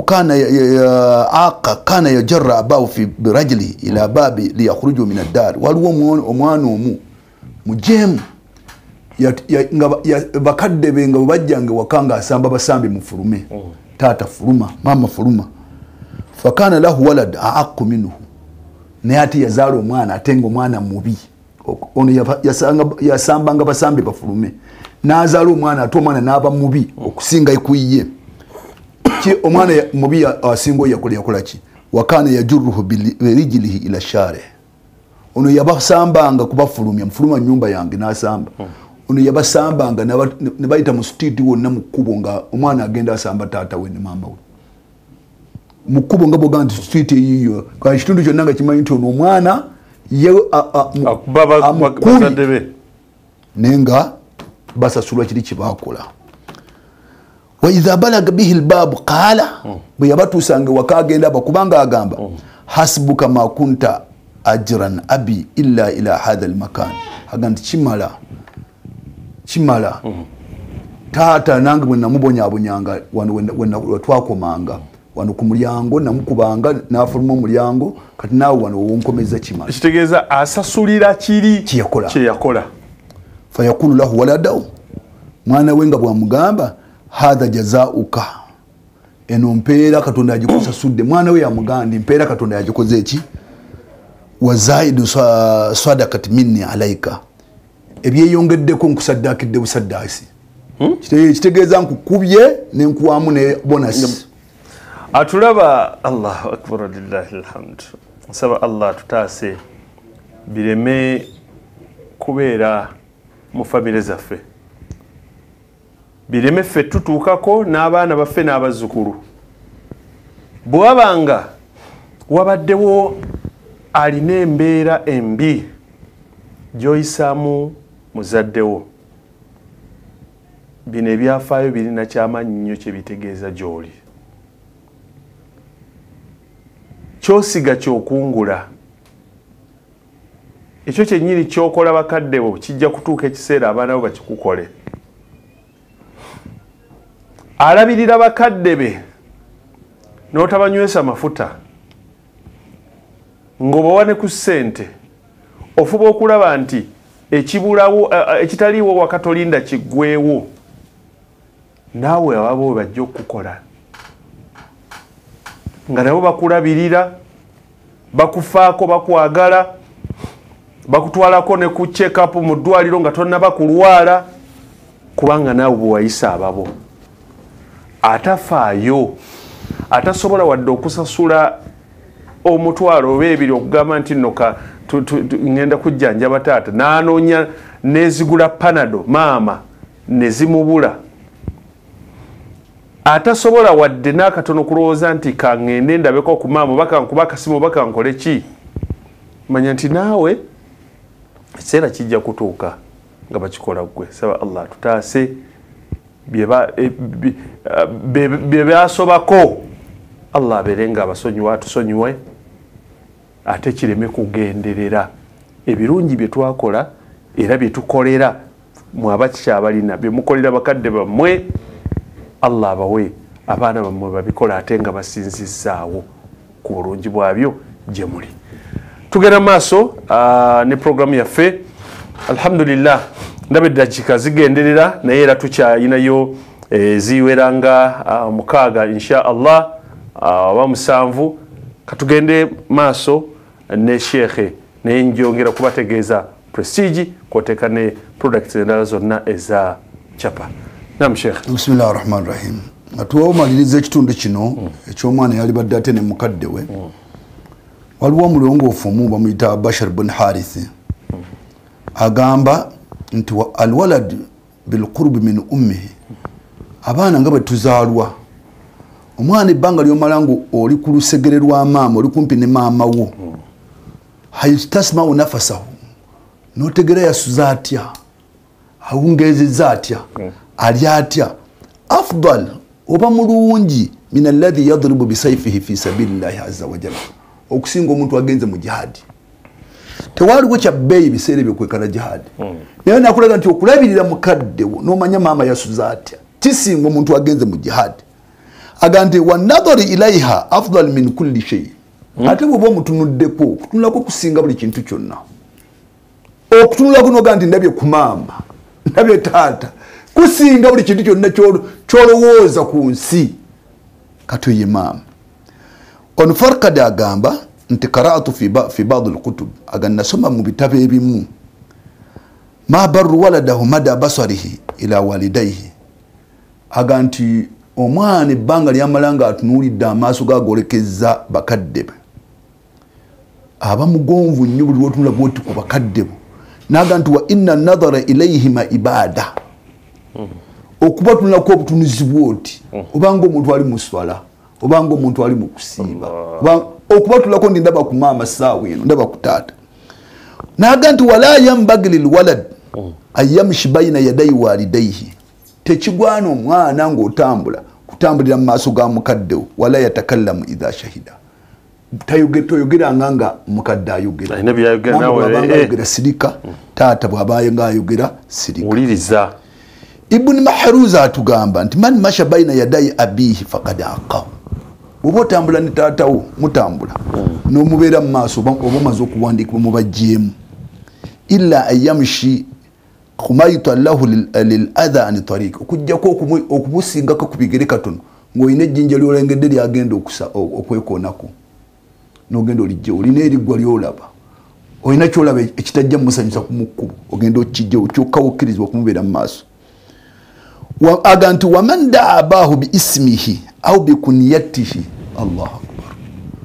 kana yajarra abahu fi birajlihi ila babi liyakhruju min ad-dar. Waliwo omwana omu mujemu bakadde be nga bajjange wakanga asamba basambi mu fulume. Taata fuluma, mama fuluma. Fakana lahu walad aaqqu minhu. Naye ate yazaala omwana ate ng'omwana mubi. Ono yasambanga basambi bafulume. N'azaala omwana ate omwana n'aba mubi okusinga ikuyiye. Omwana mubi asinga yakola ki? Wakana yajurruhu birijlihi ila share. Ono yabasambanga kubafulumya, mfuluma nyumba yange n'asamba. Ono yabasambanga ne bayita mu street wonna mu kkubo nga omwana agenda asamba taata we ne maama we. Mu kkubo nga bw'ogamba nti street eyiyo kwa kitundu kyonna nga kimanyi nti ono omwana amukubi naye nga basasulwa kiri kyebakola. Wa idha balaga bihi albabu qala, bwe yabatuusanga waka agenda bakubanga agamba hasbuka ma kunta ajran abi illa ila hadha almakan. Aga nti kimala taata nange bwe namubonyaabonyanga wano twakomanga wano ku mulyango namukubanga n'afuluma omulyango kati naawe wano wonkomeza kimala. Kitegeeza asasulira kiri kyeyakola. Fayakulu lahu waladahu, mwana we nga bwamugamba hadha jazauka, eno mpeera Katonda agikusasudde. Mwana we yamugamba mpeera Katonda yagikoze eki? Wazaidu sadaqat minni alaika, ebyeyongeddeko nkusaddakidde busaddaasi. Kitegeeza nkukubye nenkuwamu ne bonus. Atulaba. Allahu akbar lillahi alhamd. Nsaba Allah tutaase bireme kubeera mu famire zaffe bireme ffe tutuukako n'abaana baffe n'abazzukulu bw'abanga wabaddewo alina embeera embi gy'oyisaamu muzaddewo bino ebyafaayo birina kyamaanyi nnyo kye bitegeeza gy'oli kyosiga kyokungula ekyo kyennyini kyokola bakadde bo kijja kutuuka ekiseera abaana bo bakikukole alabirira bakadde be n'otabanywesa mafuta ng'obawa ne ku ssente ofuba okulaba nti ekibulawo ekitaliiwo wakatolinda kiggweewo naawe ababo bajja okukola nga nabo bakulabirira bakufaako bakwagala bakutwalako ne ku check-up mu ddwaliro nga tonnaba kulwala kubanga naawe bwe wayisa ababo atafaayo atasobola wadde okusasula omutwalo oba ebiri okugamba nti nno ngenda kujjanjaba taata n'anoonya nezigula panado maama ne zimubula atasobola wadde n'akatono kulowooza nti kaŋŋende ndabeko ku maama oba kankuba akasimu oba kankole ki manya nti naawe ekiseera kijja kutuuka nga bakikola ggwe saba allah atutaase bye byasobako allah abeere nga abasonyiwa atusonyiwe ate kireme kugenderera ebirungi bye twakola era bye tukolera mwe abakikyabalina bye mukolera bakadde bammwe allah abawe abaana bammwe babikola ate nga basinzizaawo ku bulungi bwabyo gye muli tugenda maaso ne programu yaffe alhamdulillah ndaba eddakiika zigenderera naye era tukyayinayo ziweranga mukaaga insha allah oba 7 katugende maaso ne sheekhe naye njongera kubategeeza prestige kwoteeka ne products endala zonna eza chapa nam sheekhe bismillahi rahmani rahim atuwamaliriza ekitundu kino ekyomwana yali badde ate ne mukadde we waliwo omulongoofu omu bamuyita bashar bun harithi agamba nti alwalad bilqurbi min ummihi abaana nga bwe tuzaalwa omwana ebbanga lyomala ngu oli ku lusegere lwa maama oli kumpi ne maama wo tasmau nafasahu notegera yasuza atya awungezeza atya ali atya afdal oba mulungi min alladhi yadribu bisayfihi fi sabilillahi azza wa jalla okusinga omuntu agenze mu jihadi tewaliwo kyabbeeyi biseera byokwekala jihadi naye nakulaga nti okulabirira mukaddewo n'omanya maama yasuza atya kisinga omuntu agenze mu jihadi aga nti wanadhari ilaiha afdal min kulli shay ate bwoba omutunuddeko okutunulako kusinga buli kintu kyonna okutunulako noga nti ndabye ku maama ndabye taata kusinga buli kintu kyonna kyolowooza ku nsi kato ye maama ono farkad agamba nti qara'atu fi ba'd al-kutub aga nasoma mu bitabo ebimu ma barru waladahu mada basarihi ila walidayhi aga nti omwana ebbanga lyamalanga atunuulidde amaaso gagolekeza bakadde be aba mugonvu nnyo buli lwotunula bwoti ku bakadde bo naga nti wa inna nadhara ilayhima ibada okuba tunulako obutunuzi bwoti obanga omuntu ali mu swala obanga omuntu ali mu kusiiba okuba tulako ndi ndaba ku maama saawa eno ndaba ku taata naga nti wala yambagi lilwalad ayamshi baina yadayi walidaihi tekigwana omwana ng'otambula kutambulira mu maaso ga mukaddewo wala yatakallamu idha shahida toyogeranga nga mukadde ayogera sirika taata bw'abayenga ayogera sirika uliriza ibuni maharuza atugamba nti man masha baina yadayi abihi faqad aqahu oba otambula ne taatawo mutambula n'omubeera mu maaso oba omaze okuwandiikibwa mubajjeemu illa ayamshi khumayita lahu liladha ani tariq okujjako okumusingako ku bigere katono ng'olina ejjinja lyolengedde lyagenda okwekoonako n'ogenda olijje olina eriggwa lyolaba olina kyolaba ekitajja musanyusa ku mukkubo ogenda okijje kyokka wokkirizibwa okumubeera mu maaso aga nti waman daa abahu biismihi au bikuniyatihi allahu akbar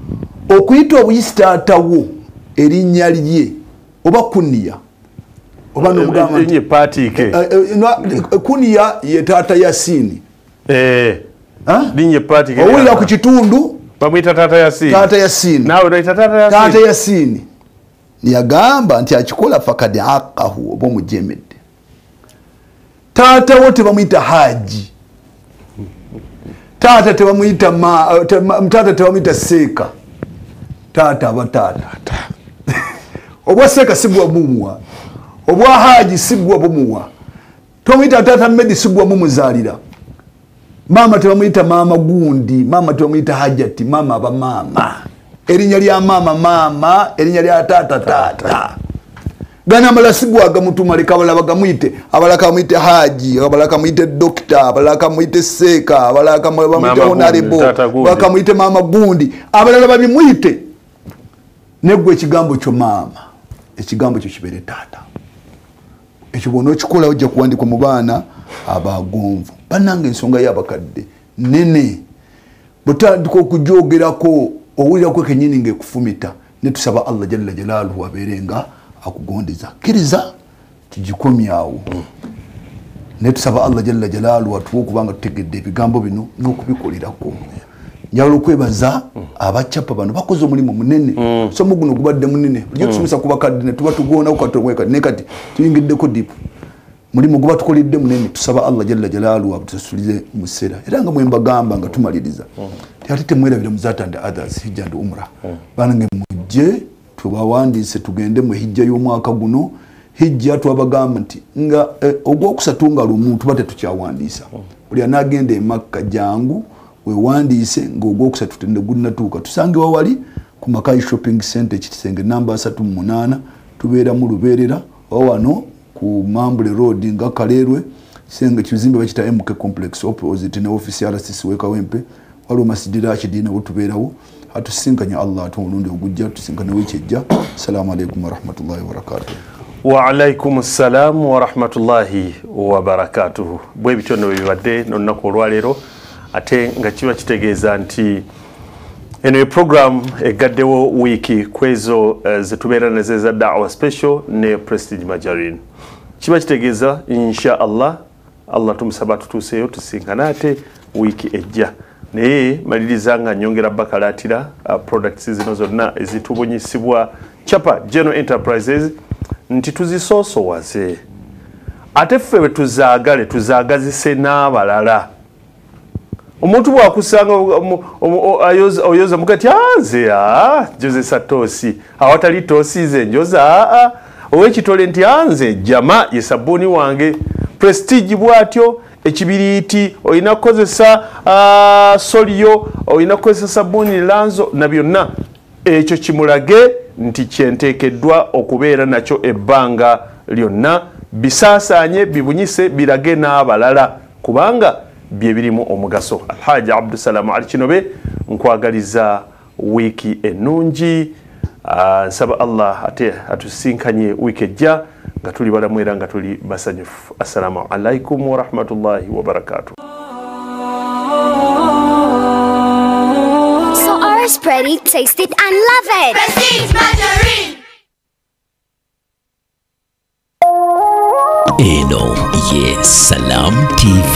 okuyita obuyisi taatawo erinnya lye oba kuniya oba nomugamba nti patike kuniya ye tata Yasini linye patike owulira ku kitundu bamwita tata Yasini nawe noita tata Yasini niyagamba nti akikola fakad aqahu oba omujemedde tata wo tebamwita Haji tata tebamwita tata tebamwita Seeka tata aba tata obwa Seeka sigwa mumwa obwa Haji sigwa bumuwa tomwita tata Medi sigwa mumuzalira mama tebamwita mama gundi mama tebamwita Hajati mama aba mama erinya lya mama erinya lya tata gana amala sigwa agamutuma likabala bagamwite abalaka mwite Haji abalaka mwite doctor abalaka mwite Seeka abalaka mwite honorable bakamwite mama gundi abalala babimwite negwe ekigambo kyo mama ekigambo kyo kibere tata ekibono kikola ojja kuwandikwa mu baana abagonvu banange ensonga y'abakadde nene butandika okujogerako owulirako kenyini ng'ekufumita ne tusaba Allah jalla jalaaluhu abeerenga akugondeza kiriza tugikomyawo ne tusaba Allah jalla jalaaluhu atuwe okubanga tutegedde ebigambo bino n'okubikolerako njagala okwebaza abacapa bano bakoze omulimu munene somo guno gubadde munene ojja tusomesa ku bakadde ne tuba tugonawo katoweka ne kati tuyingiddeko dipu mulimu guba tukolidde munene tusaba Allah jalla jalaaluhu abutusulize mu sera era nga mwembagamba nga tumaliriza ate temwerabira muzata and others hijja and umra banange mujje tubawandiise tugende mu hijja y'omwaka guno hijja twabagamba nti nga ogwokusatu nga lumu tuba tetukyawandiisa buli anagenda e Makka jangu wewandiise ng'ogwokusatu tende gunnatuuka tusange wawali ku Makai Shopping Center ekisenge namba 38 tubeera mu Lubeerera wano ku Mambule Road nga Kaleerwe kisenge kizimbe bakita MK Complex opposite ne office ya RCC Wekawempe waliwo Masjid Rashid na wotubeerawo atusinkanya Allah atulundi ogujja tusinkana wekijja. Assalamu alaikum wa rahmatullahi wa barakatuh. Wa alaikum assalam wa rahmatullahi wa barakatuh. Bwe bitono bibadde nonnako olwaleero ate nga kiba kitegeeza nti eno program egaddewo wiki kwezo zetubeera nazo eza da'wa special ne Prestige Majarin. Kiba kitegeeza insha Allah tumusaba tutuuseeyo tusinkana ate wiki ejja. Naye maliriza nga nyongera bakalaatira products zino zonna ezitubunyisibwa Chapa General Enterprises nti tuzisoosowaze ate ffe bwe tuzaagazise n'abalala. Omuntu bwakusanga oyoza mukati anze Jose Satosi awatali tosi ze njoza owekitole nti anze jama yesabuni wange Prestige bwatyo ekibiriiti oyina kukozesa solio oyina kukozesa sabuni lanzo na byonna ekyo kimulage nti kyenteekeddwa okubeera nakyo ebbanga lyonna bisaasanye bibunyise birage n'abalala kubanga bye birimu omugaso. Alhaji Abdusalam Ali Kinobe nkwagaliza wiki ennungi nsaba Allah ate atusinkanye wiki ejja nga tuli balamu era nga tuli basanyufu. Assalamu alaikum wa rahmatullahi wa barakatuh. So ours pretty, taste it and love it. Prestige Majarin. Eno ye Salam TV.